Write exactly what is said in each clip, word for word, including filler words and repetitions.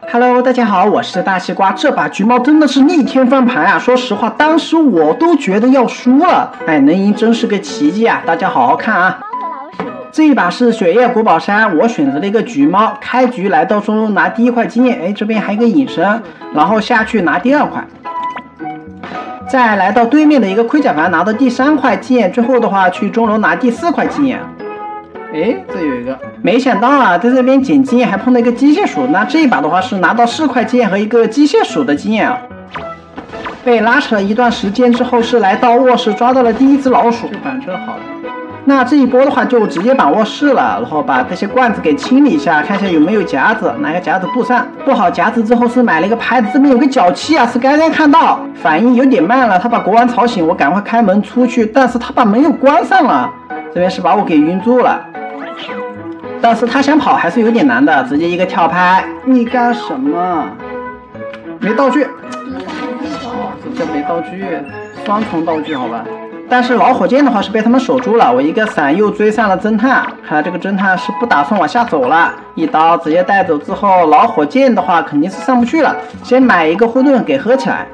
Hello， 大家好，我是大西瓜。这把橘猫真的是逆天翻盘啊！说实话，当时我都觉得要输了，哎，能赢真是个奇迹啊！大家好好看啊！这一把是雪夜国宝山，我选择了一个橘猫，开局来到中路拿第一块经验，哎，这边还有一个隐身，然后下去拿第二块，再来到对面的一个盔甲盘拿到第三块经验，最后的话去中楼拿第四块经验。哎，这有一个，没想到啊，在这边捡经验还碰到一个机械鼠。那这一把的话是拿到四块经验和一个机械鼠的经验啊。被拉扯了一段时间之后，是来到卧室抓到了第一只老鼠。这板车好了。那这一波的话就直接把卧室了，然后把这些罐子给清理一下，看一下有没有夹子，拿个夹子布上。布好夹子之后是买了一个拍子，这边有个脚气啊，是刚刚看到，反应有点慢了。他把国王吵醒，我赶快开门出去，但是他把门又关上了，这边是把我给晕住了。但是他想跑还是有点难的，直接一个跳拍。你干什么？没道具。哦，这没道具，双重道具好吧。但是老火箭的话是被他们守住了，我一个闪又追上了侦探，看来这个侦探是不打算往下走了，一刀直接带走之后，老火箭的话肯定是上不去了，先买一个混沌给喝起来。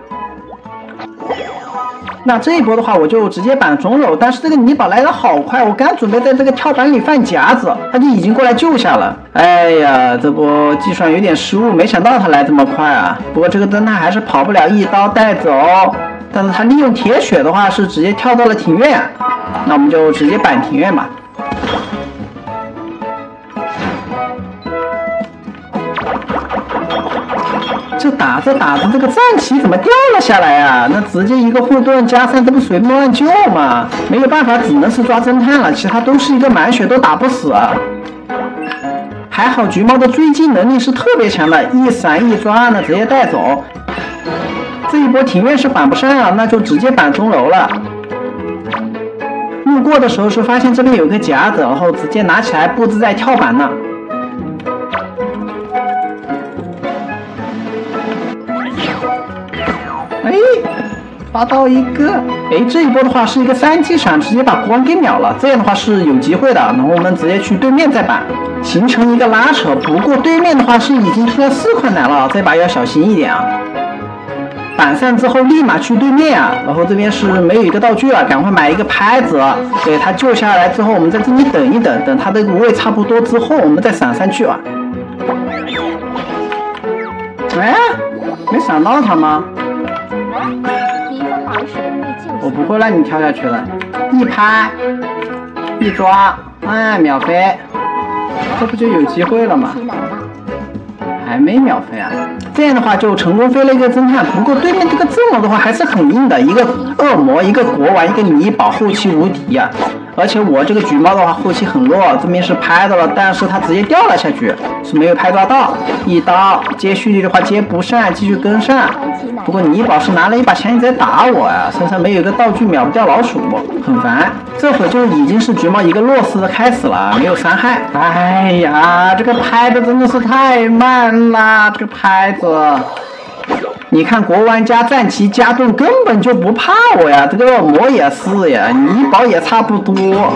那这一波的话，我就直接板中楼，但是这个泥宝来的好快，我刚准备在这个跳板里放夹子，他就已经过来救下了。哎呀，这波计算有点失误，没想到他来这么快啊！不过这个侦探还是跑不了，一刀带走。但是他利用铁血的话是直接跳到了庭院，那我们就直接板庭院吧。这打着打着，这个战旗怎么掉了下来啊？那直接一个护盾加上，这不随便乱救吗？没有办法，只能是抓侦探了，其他都是一个满血，都打不死啊。还好橘猫的追击能力是特别强的，一闪一抓呢，直接带走。这一波庭院是板不上啊，那就直接板中楼了。路过的时候是发现这边有个夹子，然后直接拿起来布置在跳板呢。哎，抓到一个！哎，这一波的话是一个三级闪，直接把国王给秒了。这样的话是有机会的，然后我们直接去对面再板，形成一个拉扯。不过对面的话是已经出了四块奶了，这把要小心一点啊。板上之后立马去对面啊，然后这边是没有一个道具了，赶快买一个拍子，给他救下来之后，我们在这里等一等，等他的无畏差不多之后，我们再闪上去啊。哎，没闪到他吗？我不会让你跳下去的，一拍一抓，哎，秒飞，这不就有机会了吗？还没秒飞啊！这样的话就成功飞了一个侦探。不过对面这个阵容的话还是很硬的，一个恶魔，一个国王，一个泥宝，后期无敌呀、啊！而且我这个橘猫的话后期很弱，这边是拍到了，但是他直接掉了下去，是没有拍抓到。一刀接续力的话接不上，继续跟上。不过泥宝是拿了一把枪在打我呀、啊，身上没有一个道具秒不掉老鼠，很烦。这会就已经是橘猫一个弱势的开始了，没有伤害。哎呀，这个拍的真的是太慢了，这个拍子。你看国王加战旗加盾根本就不怕我呀，这个恶魔也是呀，泥宝也差不多。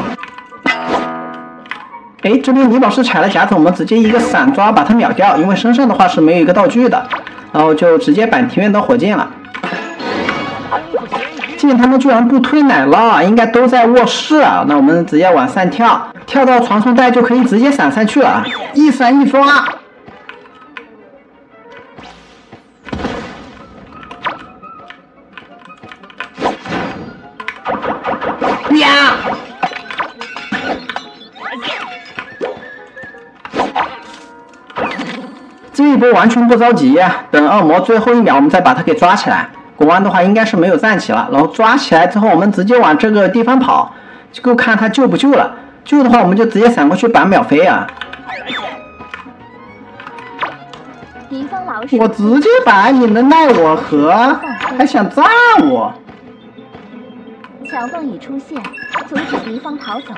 哎，这边泥宝是踩了夹子，我们直接一个闪抓把他秒掉，因为身上的话是没有一个道具的，然后就直接板庭院的火箭了。见他们居然不推奶酪，应该都在卧室啊，那我们直接往上跳，跳到传送带就可以直接闪上去了，一闪一抓。呀！这一波完全不着急呀，等恶魔最后一秒，我们再把他给抓起来。国王的话应该是没有站起了，然后抓起来之后，我们直接往这个地方跑，就看他救不救了。救的话，我们就直接闪过去板秒飞啊！我直接板，你能奈我何？还想炸我？ 桥洞已出现，阻止敌方逃走。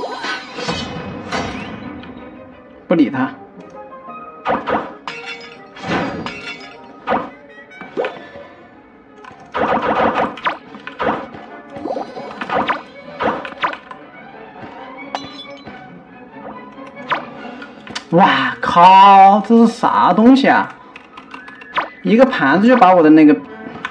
不理他。哇靠！这是啥东西啊？ 一个盘子就把我的那个。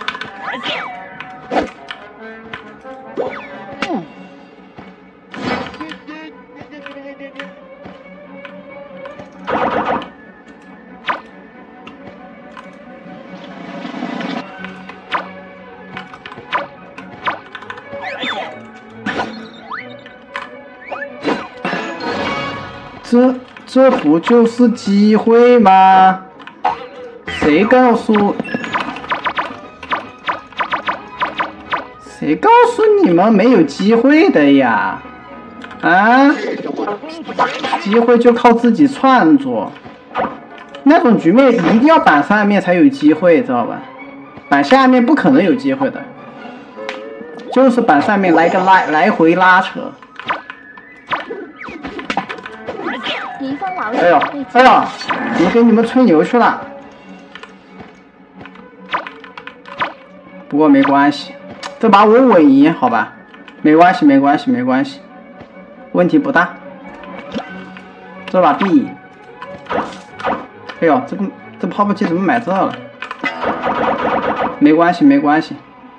这这不就是机会吗？谁告诉谁告诉你们没有机会的呀？啊？机会就靠自己创作。那种局面一定要板上面才有机会，知道吧？板下面不可能有机会的，就是板上面来个拉来回拉扯。哎呦，哎呦，我给你们吹牛去了。不过没关系，这把我稳赢，好吧？没关系，没关系，没关系，问题不大。这把 B。哎呦，这个这泡泡机怎么买这了？没关系，没关系。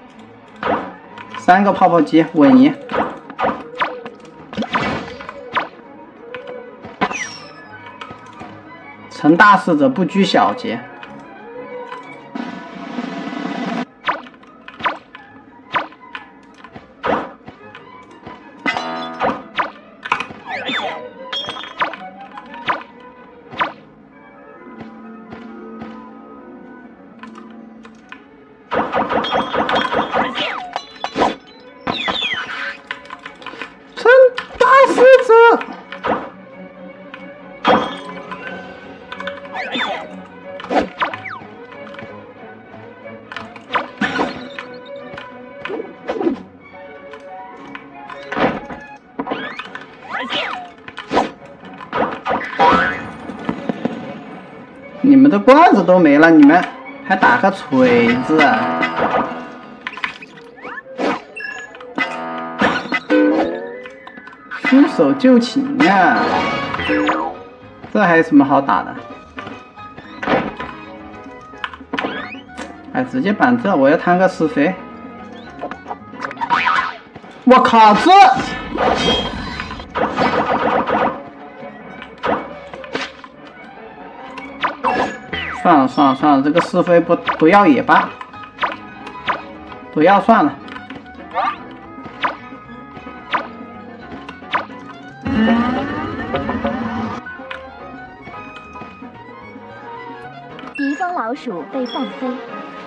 三个泡泡机稳赢。成大事者不拘小节。成大事者。你们的罐子都没了，你们还打个锤子啊？出手就擒呀！这还有什么好打的？哎，直接板这，我要摊个是非。我靠，这！算了算了算了，这个是非不不要也罢，不要算了。 敌方老鼠被放飞。